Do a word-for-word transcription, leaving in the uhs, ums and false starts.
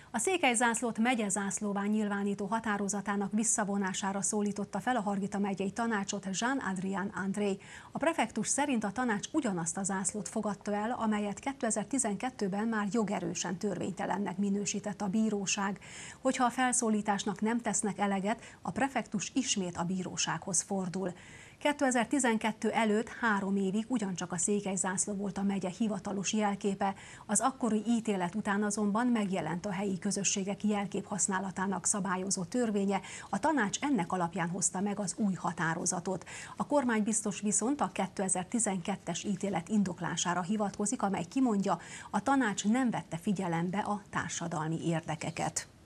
A székelyzászlót megyezászlóvá nyilvánító határozatának visszavonására szólította fel a Hargita megyei tanácsot Jean-Adrien André. A prefektus szerint a tanács ugyanazt a zászlót fogadta el, amelyet kétezer-tizenkettőben már jogerősen törvénytelennek minősített a bíróság. Hogyha a felszólításnak nem tesznek eleget, a prefektus ismét a bírósághoz fordul. kétezer-tizenkettő előtt három évig ugyancsak a székelyzászló volt a megye hivatalos jelképe, az akkori ítélet után azonban megjelent a helyi közösségek jelkép használatának szabályozó törvénye, a tanács ennek alapján hozta meg az új határozatot. A kormánybiztos viszont a kétezer-tizenkettes ítélet indoklására hivatkozik, amely kimondja, a tanács nem vette figyelembe a társadalmi érdekeket.